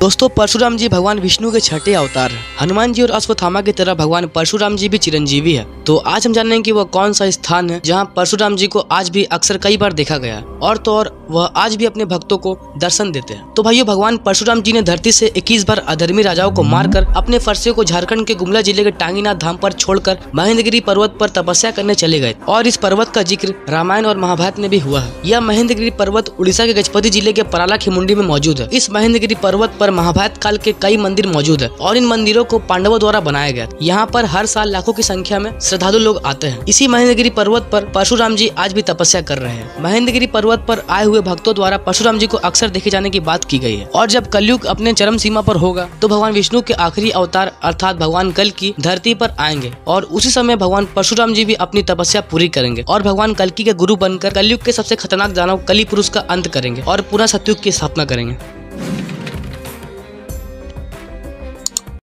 दोस्तों, परशुराम जी भगवान विष्णु के छठे अवतार हैं। हनुमान जी और अश्वत्थामा की तरह भगवान परशुराम जी भी चिरंजीवी है। तो आज हम जानेंगे कि वह कौन सा स्थान है जहां परशुराम जी को आज भी अक्सर कई बार देखा गया और तो और वह आज भी अपने भक्तों को दर्शन देते हैं। तो भाइयों, भगवान परशुराम जी ने धरती से 21 बार अधर्मी राजाओं को मारकर अपने फरसियों को झारखंड के गुमला जिले के टांगीनाथ धाम पर छोड़कर महेंद्रगिरी पर्वत पर तपस्या करने चले गए और इस पर्वत का जिक्र रामायण और महाभारत में भी हुआ है। यह महेंद्रगिरी पर्वत उड़ीसा के गजपति जिले के पराला खिमुंडी में मौजूद है। इस महेंद्रगिरी पर्वत पर महाभारत काल के कई मंदिर मौजूद है और इन मंदिरों को पांडवों द्वारा बनाया गया। यहाँ पर हर साल लाखों की संख्या में श्रद्धालु लोग आते हैं। इसी महेंद्रगिरी पर्वत पर परशुराम जी आज भी तपस्या कर रहे हैं। महेंद्रगिरी पर्वत पर आए हुए भक्तों द्वारा परशुराम जी को अक्सर देखे जाने की बात की गई है और जब कलयुग अपने चरम सीमा पर होगा तो भगवान विष्णु के आखिरी अवतार अर्थात भगवान कल की धरती पर आएंगे और उसी समय भगवान परशुराम जी भी अपनी तपस्या पूरी करेंगे और भगवान कल्कि के गुरु बनकर कलयुग के सबसे खतरनाक दानव कली पुरुष का अंत करेंगे और पुनः सतयुग की स्थापना करेंगे।